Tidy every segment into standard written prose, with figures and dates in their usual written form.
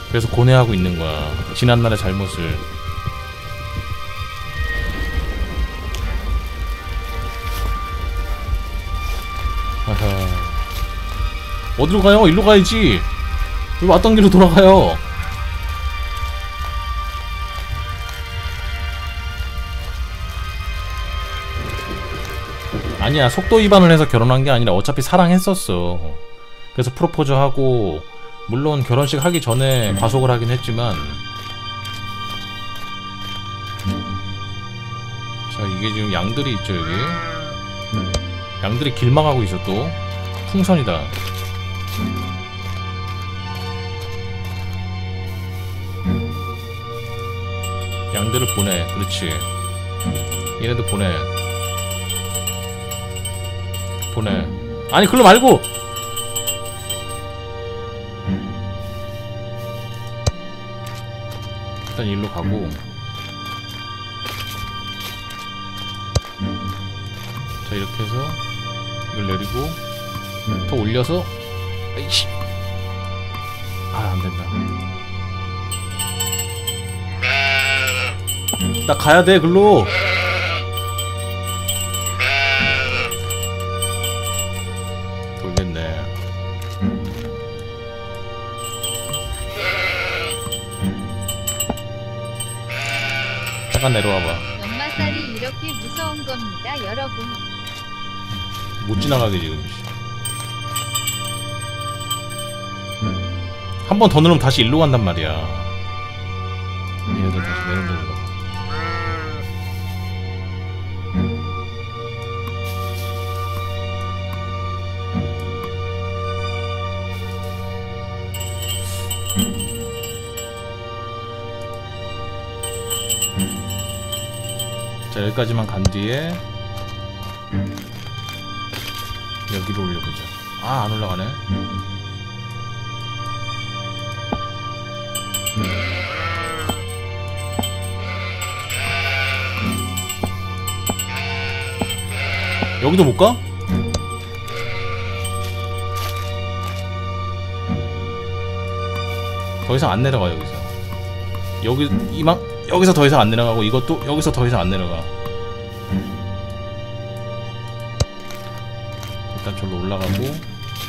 그래서 고뇌하고 있는 거야. 지난날의 잘못을. 아하. 어디로 가요? 일로 가야지. 왜 왔던 길로 돌아가요? 아니야, 속도 위반을 해서 결혼한 게 아니라 어차피 사랑했었어. 그래서 프로포즈하고, 물론 결혼식 하기 전에 과속을 하긴 했지만, 자, 이게 지금 양들이 있죠, 여기. 양들이 길망하고 있어. 또 풍선이다. 양들을 보내. 그렇지. 얘네도 보내. 보내. 아니, 글로 말고! 일단 일로 가고. 자, 이렇게 해서 이걸 내리고 더 올려서. 아이씨. 아, 안된다. 나 가야돼 글로. 돌겠네. 잠깐 내려와봐. 연마살이 이렇게 무서운 겁니다 여러분. 못 지나가게 지금. 한 번 더 누르면 다시 일로 간단 말이야. 얘네들 다시 내려온다. 자, 여기까지만 간 뒤에 여기로 올려보자. 아, 안 올라가네. 여기도 못 가? 더 이상 안 내려가. 여기서 더 이상 안 내려가고, 이것도 여기서 더 이상 안 내려가. 일단 저기로 올라가고.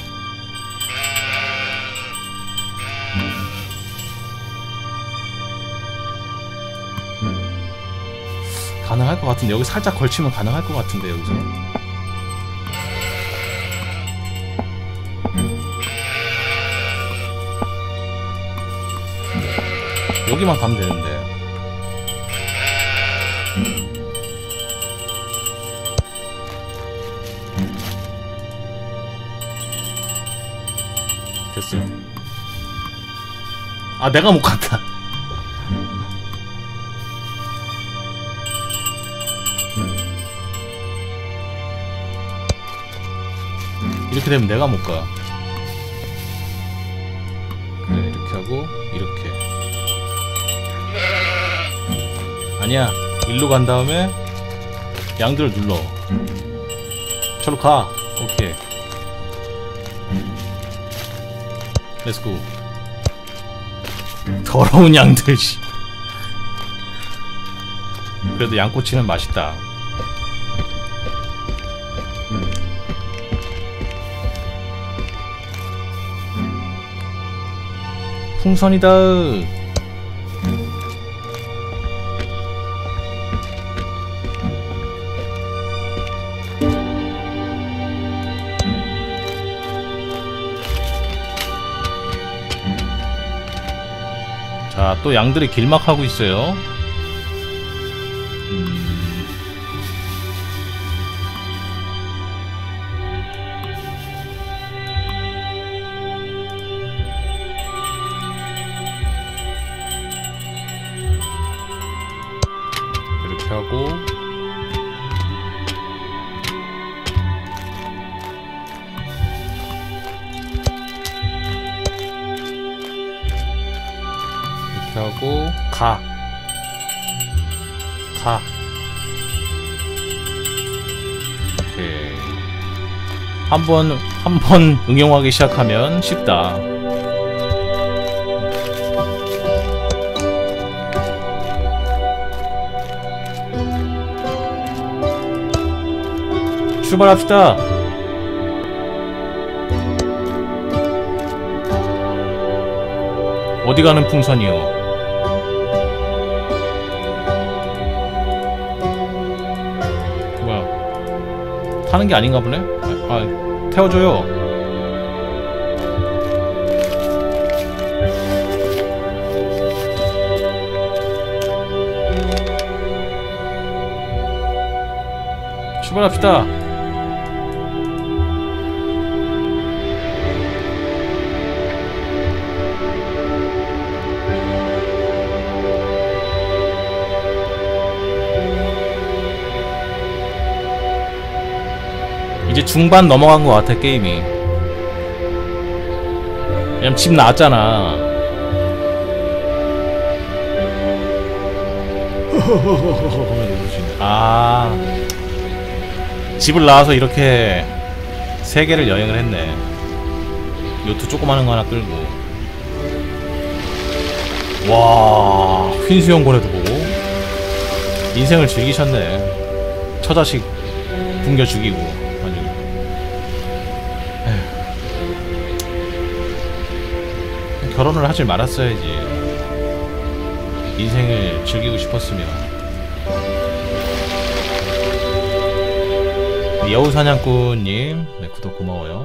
가능할 것 같은데, 여기 살짝 걸치면 가능할 것 같은데, 여기서. 여기만 가면 되는데. 됐어. 아, 내가 못 갔다. 이렇게 되면 내가 못 가. 그래, 이렇게 하고 이렇게. 아니야, 일로 간 다음에 양들을 눌러. 저로 가. 오케이. 렛츠고. 더러운 양들. 그래도 양꼬치는 맛있다. 풍선이다. 자, 또 양들이 길막하고 있어요. 이렇게 하고 이렇게 하고 가. 오케이. 한 번 응용하기 시작하면 쉽다. 출발합시다. 어디 가는 풍선이요? 뭐야? 타는 게 아닌가 보네? 태워줘요. 출발합시다. 이제 중반 넘어간 것 같아 게임이. 왜냐면 집 나왔잖아. 아, 집을 나와서 이렇게 세 개를 여행을 했네. 요트 조그마한 거 하나 끌고. 와, 흰수영고래도 보고. 인생을 즐기셨네. 처자식 굶겨 죽이고. 아주. 에휴. 결혼을 하질 말았어야지. 인생을 즐기고 싶었으면. 여우사냥꾼님, 네, 구독 고마워요.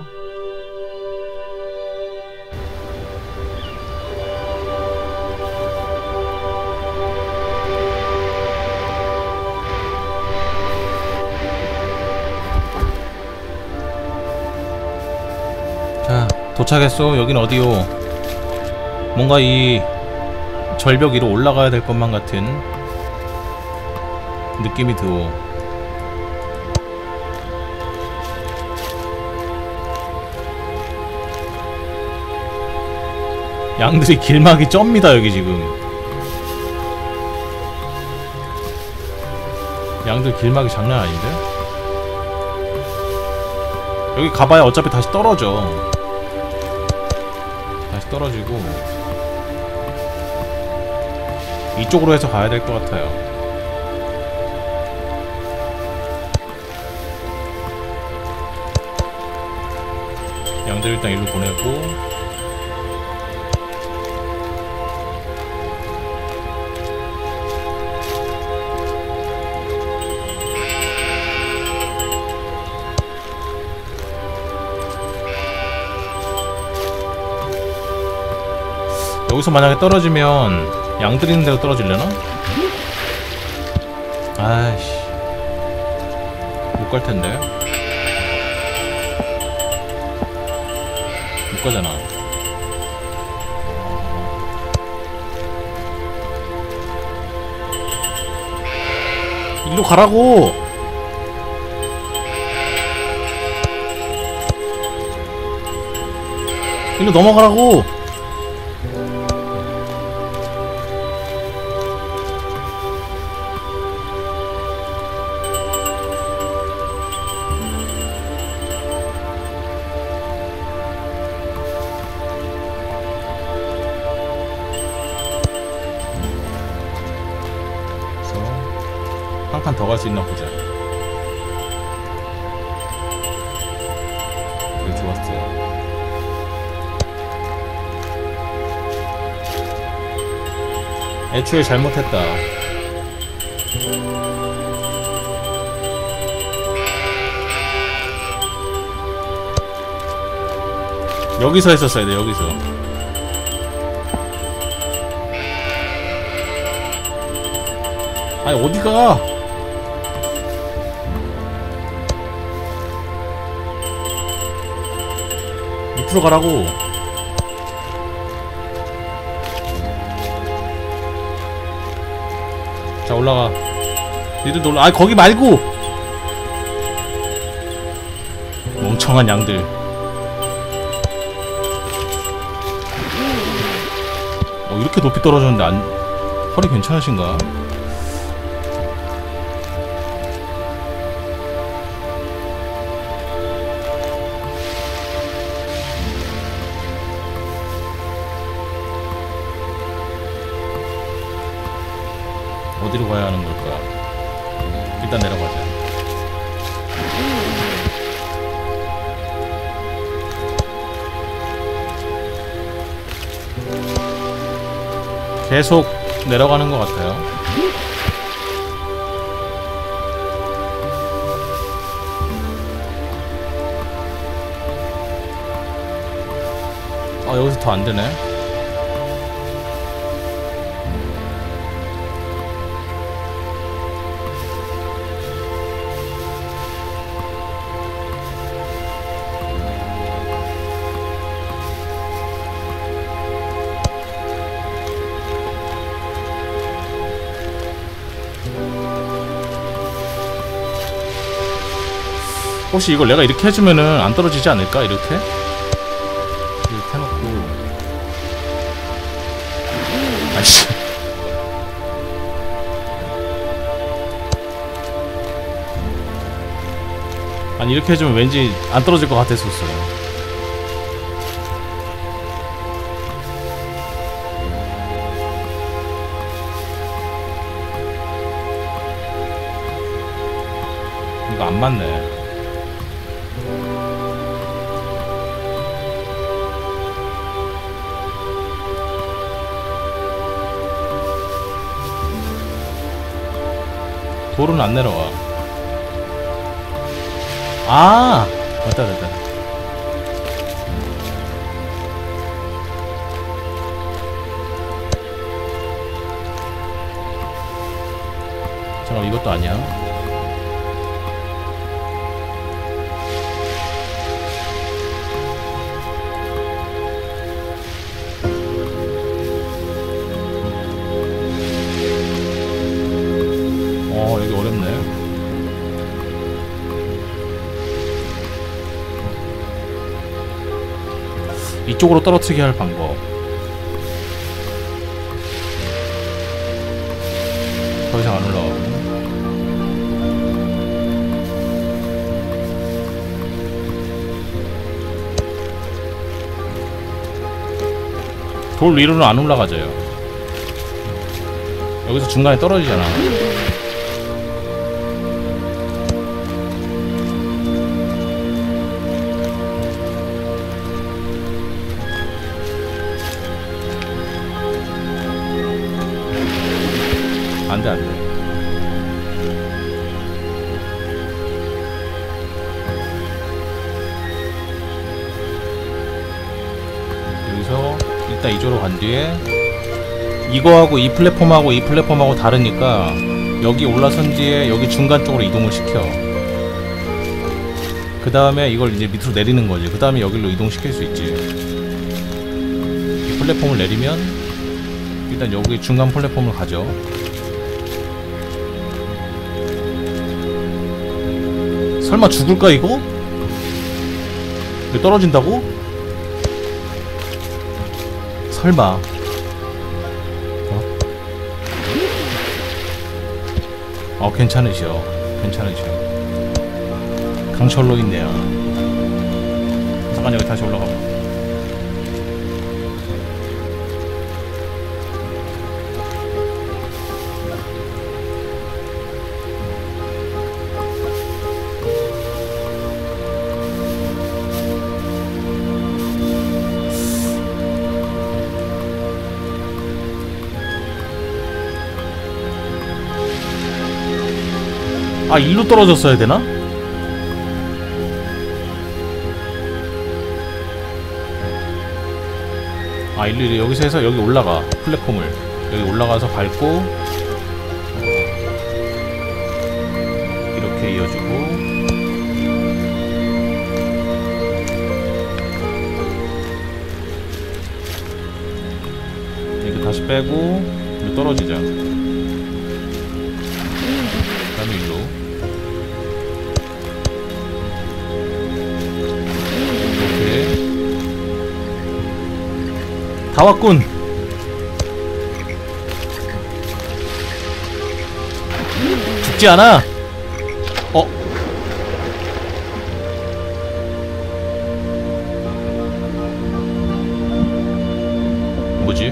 자, 도착했어. 여긴 어디요? 뭔가 이 절벽 위로 올라가야 될 것만 같은 느낌이 들어. 양들이 길막이 쩝니다. 여기 지금 양들 길막이 장난 아닌데? 여기 가봐야 어차피 다시 떨어져. 다시 떨어지고 이쪽으로 해서 가야 될 것 같아요. 양들 일단 일로 보내고. 여기서 만약에 떨어지면 양들 있는 데로 떨어지려나? 아이씨, 못 갈 텐데. 못 가잖아. 일로 가라고! 일로 넘어가라고! 한 칸 더 갈 수 있나 보자. 그래, 좋았어요. 애초에 잘못했다. 여기서 했었어야 돼. 여기서. 아니 어디가? 밑으로 가라고. 자, 올라가. 니들도 올라. 아, 거기 말고. 멍청한 양들. 이렇게 높이 떨어졌는데 허리 괜찮으신가? 어디로 가야 하는 걸까? 일단 내려가자. 계속 내려가는 것 같아요. 아, 여기서 더 안 되네. 혹시 이걸 내가 이렇게 해주면은 안 떨어지지 않을까? 이렇게? 이렇게 해놓고. 아이씨. 아니, 이렇게 해주면 왠지 안 떨어질 것 같았었어요. 이거 안 맞네. 돌은 안 내려와. 아! 됐다. 잠깐만, 이것도 아니야. 여기 어렵네. 이쪽으로 떨어뜨리게 할 방법. 더 이상 안 올라가고. 돌 위로는 안 올라가져요. 여기서 중간에 떨어지잖아. 안돼. 여기서 일단 이쪽으로 간 뒤에 이거하고 이 플랫폼하고 이 플랫폼하고 다르니까 여기 올라선 뒤에 여기 중간 쪽으로 이동을 시켜. 그 다음에 이걸 이제 밑으로 내리는 거지. 그 다음에 여기로 이동시킬 수 있지. 이 플랫폼을 내리면 일단 여기 중간 플랫폼을 가죠. 설마 죽을까 이거? 이거 떨어진다고? 설마. 괜찮으셔. 강철로 있네요. 잠깐 여기 다시 올라가봐. 아, 일로 떨어졌어야 되나? 아, 일로 여기서 해서 여기 올라가. 플랫폼을 여기 올라가서 밟고 이렇게 이어주고 이렇게 다시 빼고 이거 떨어지자. 그 다음에 일로 다 왔군. 죽지 않아. 뭐지?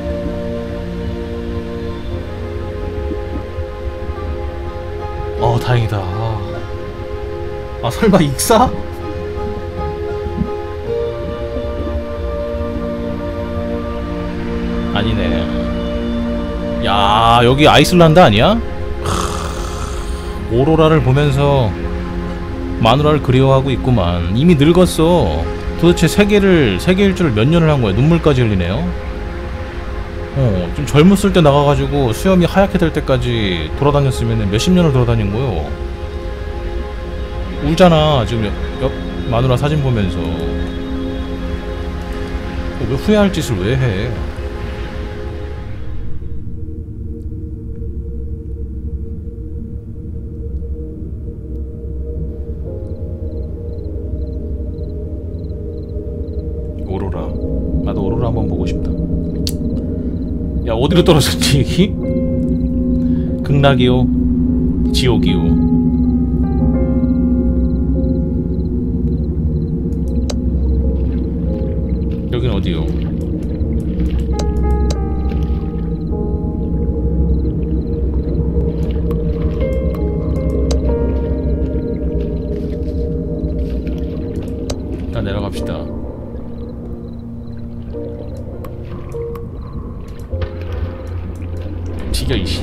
다행이다. 설마 익사? 아니네. 야, 여기 아이슬란드 아니야? 오로라를 보면서 마누라를 그리워하고 있구만. 이미 늙었어. 도대체 세계 일주를 몇 년을 한 거야? 눈물까지 흘리네요. 좀 젊었을 때 나가가지고 수염이 하얗게 될 때까지 돌아다녔으면 몇십 년을 돌아다닌 거요. 울잖아 지금 마누라 사진 보면서. 왜 후회할 짓을 왜 해? 오로라. 나도 오로라 한번 보고 싶다. 야, 어디로 떨어졌지 여기? 극락이요? 지옥이요? 여긴 어디요? 일단 내려갑시다. 튀겨 이씨.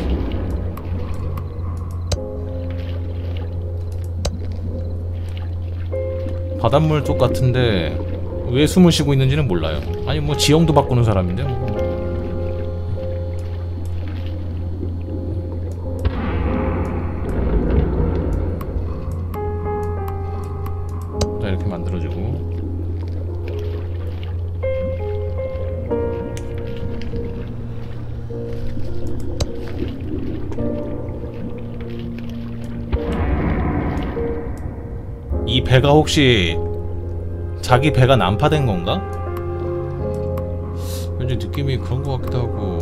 바닷물 쪽 같은데 왜 숨을 쉬고 있는지는 몰라요. 아니 뭐 지형도 바꾸는 사람인데 뭐. 자, 이렇게 만들어주고. 이 배가 혹시 자기 배가 난파된 건가? 왠지 느낌이 그런 것 같기도 하고.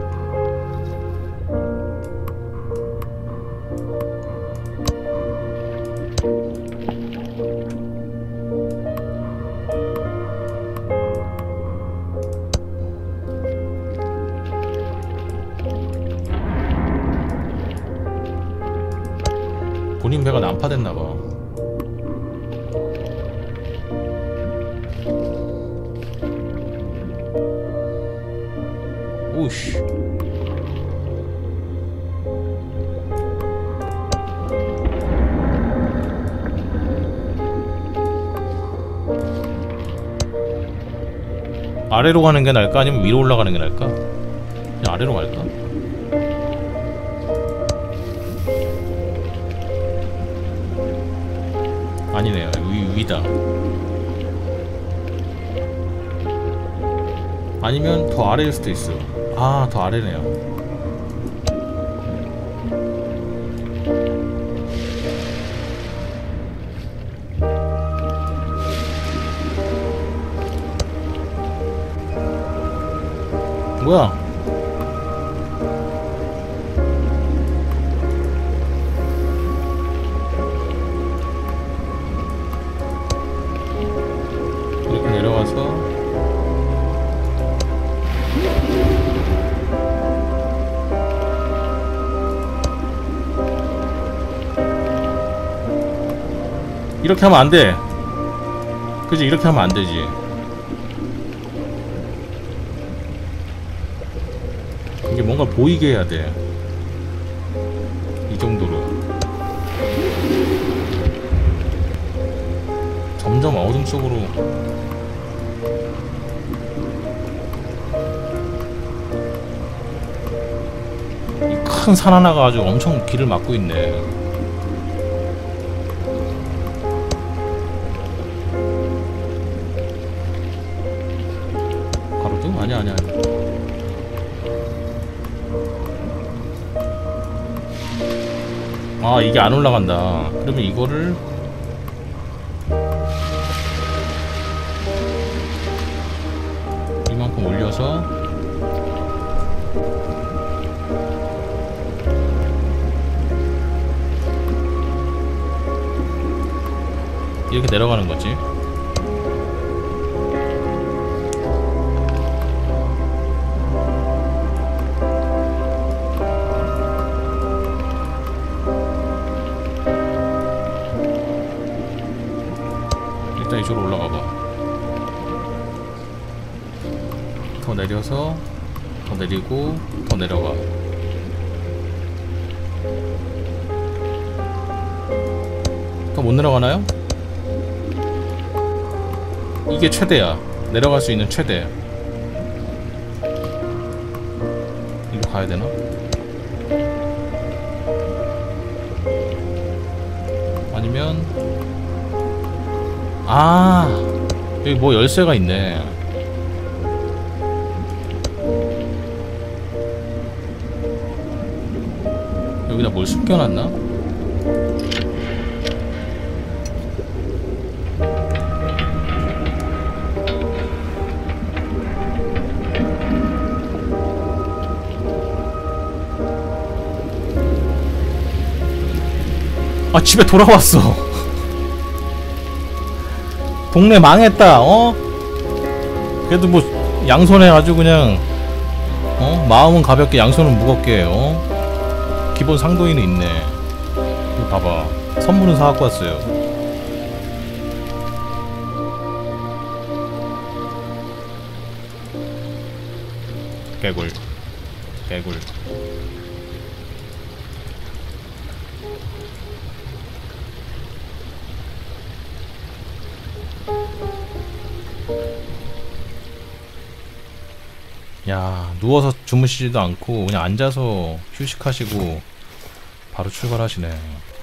본인 배가 난파됐나봐. 오우씨. 아래로 가는 게 나을까? 아니면 위로 올라가는 게 나을까? 그냥 아래로 갈까? 아니네요. 위다. 아니면 더 아래일 수도 있어. 아, 더 아래네요. 뭐야? 이렇게 내려가서 이렇게 하면 안 돼. 그지? 이렇게 하면 안 되지. 이게 뭔가 보이게 해야 돼. 이 정도로. 점점 어둠 속으로. 이 큰 산 하나가 아주 엄청 길을 막고 있네. 가로등? 아니야. 아, 이게 안 올라간다. 그러면 이거를 이만큼 올려서 이렇게 내려가는 거지. 일단 이쪽으로 올라가봐. 더 내려서 더 내리고 더 내려가. 더 못 내려가나요? 이게 최대야. 내려갈 수 있는 최대. 이리로 가야 되나? 아니면 아 여기 뭐 열쇠가 있네. 여기다 뭘 숨겨놨나? 아 집에 돌아왔어. 동네 망했다. 어? 그래도 뭐 양손에 아주 그냥 마음은 가볍게 양손은 무겁게 기본 상도인은 있네. 이거 봐봐. 선물은 사갖고 왔어요. 개굴 개굴. 야, 누워서 주무시지도 않고 그냥 앉아서 휴식하시고 바로 출발하시네.